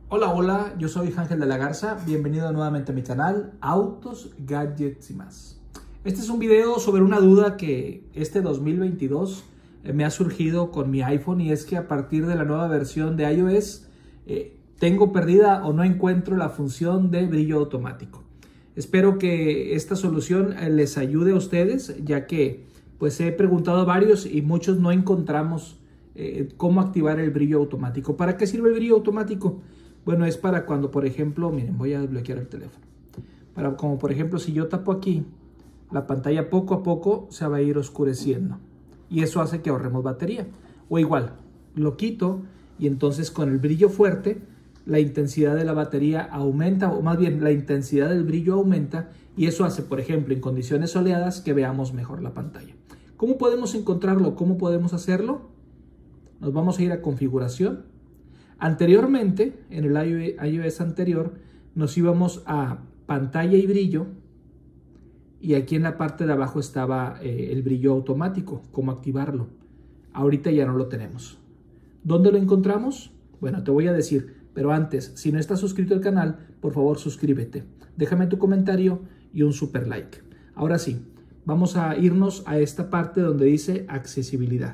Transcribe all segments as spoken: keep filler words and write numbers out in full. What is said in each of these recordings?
Hola, hola, yo soy Ángel de la Garza, bienvenido nuevamente a mi canal Autos, Gadgets y más. Este es un video sobre una duda que este dos mil veintidós eh, me ha surgido con mi iPhone, y es que a partir de la nueva versión de iOS eh, tengo perdida o no encuentro la función de brillo automático. Espero que esta solución eh, les ayude a ustedes, ya que pues he preguntado a varios y muchos no encontramos eh, cómo activar el brillo automático. ¿Para qué sirve el brillo automático? Bueno, es para cuando, por ejemplo, miren, voy a desbloquear el teléfono. Para como, por ejemplo, si yo tapo aquí, la pantalla poco a poco se va a ir oscureciendo. Y eso hace que ahorremos batería. O igual, lo quito y entonces con el brillo fuerte, la intensidad de la batería aumenta, o más bien la intensidad del brillo aumenta, y eso hace, por ejemplo, en condiciones soleadas, que veamos mejor la pantalla. ¿Cómo podemos encontrarlo? ¿Cómo podemos hacerlo? Nos vamos a ir a configuración. Anteriormente, en el iOS anterior, nos íbamos a pantalla y brillo, y aquí en la parte de abajo estaba eh, el brillo automático, cómo activarlo. Ahorita ya no lo tenemos. ¿Dónde lo encontramos? Bueno, te voy a decir, pero antes, si no estás suscrito al canal, por favor suscríbete. Déjame tu comentario y un super like. Ahora sí, vamos a irnos a esta parte donde dice accesibilidad.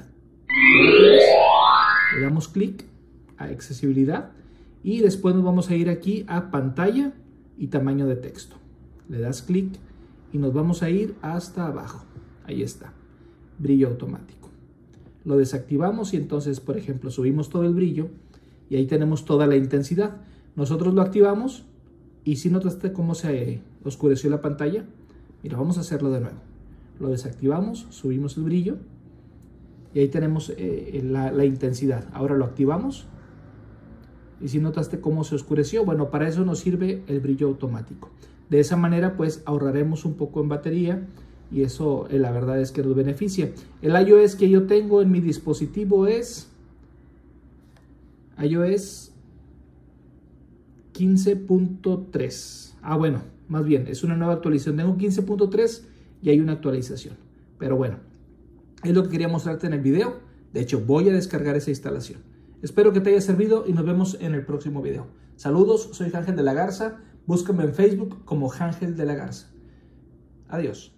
Le damos clic a accesibilidad y después nos vamos a ir aquí a pantalla y tamaño de texto. Le das clic y nos vamos a ir hasta abajo. Ahí está, brillo automático. Lo desactivamos y entonces, por ejemplo, subimos todo el brillo y ahí tenemos toda la intensidad. Nosotros lo activamos y si notaste cómo se oscureció la pantalla, mira, vamos a hacerlo de nuevo. Lo desactivamos, subimos el brillo y ahí tenemos eh, la, la intensidad. Ahora lo activamos. Y si notaste cómo se oscureció, bueno, para eso nos sirve el brillo automático. De esa manera, pues, ahorraremos un poco en batería y eso, eh, la verdad es que nos beneficia. El iOS que yo tengo en mi dispositivo es iOS quince punto tres. Ah, bueno, más bien, es una nueva actualización. Tengo quince punto tres y hay una actualización. Pero bueno, es lo que quería mostrarte en el video. De hecho, voy a descargar esa instalación. Espero que te haya servido y nos vemos en el próximo video. Saludos, soy Ángel de la Garza. Búscame en Facebook como Ángel de la Garza. Adiós.